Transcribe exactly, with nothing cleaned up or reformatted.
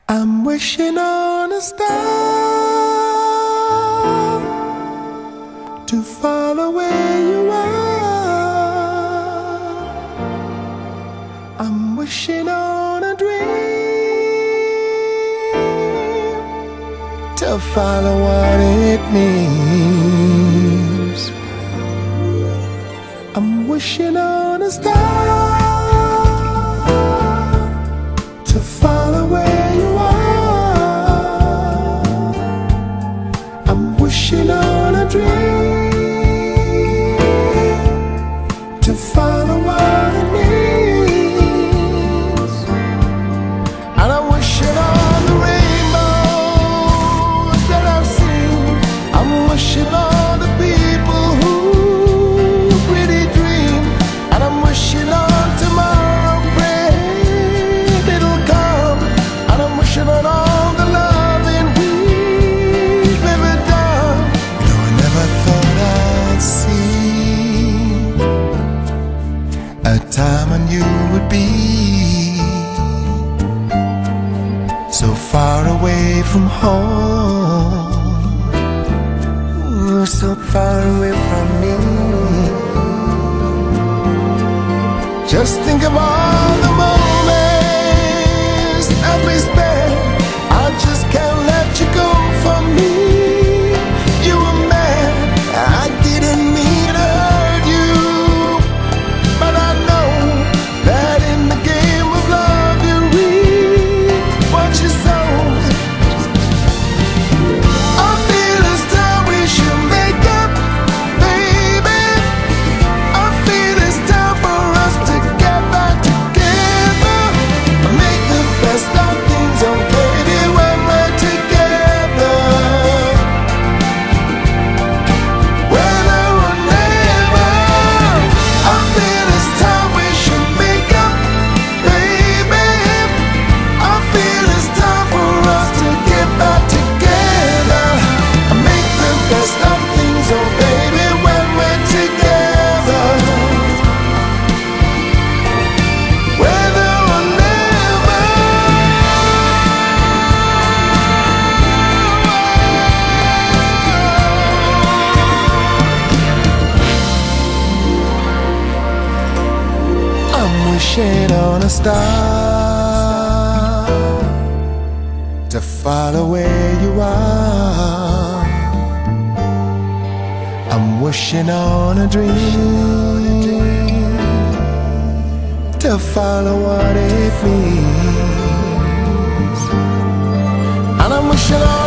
I'm wishing on a star to follow where you are. I'm wishing on a dream to follow what it means. I'm wishing on a star to follow where you are. I'm wishing on a dream to follow what it means. And I'm wishing on the rainbows that I've seen. I'm wishing on the people who really dream. And I'm wishing on tomorrow, praying it'll come. And I'm wishing on all the loving we've ever done. No, I never thought I'd see a time when you would be so far away from home, so far away from me. Just think of all the moments that we spent. I just can't let you go from me. You were mad, I didn't mean to hurt you, but I know that in the game of love you reap what you sow. I feel it's time we should make up, baby. I feel it's time for us to get back together. Make the best of things, oh baby, when we're together. Whether or never, I feel it's time we should make up, baby. I feel it's time for us to get back together. Make the best of things, oh baby, when we're together. Whether or never, I'm wishing on a star to follow where you are. I'm wishing on a dream to follow what it means. And I'm wishing on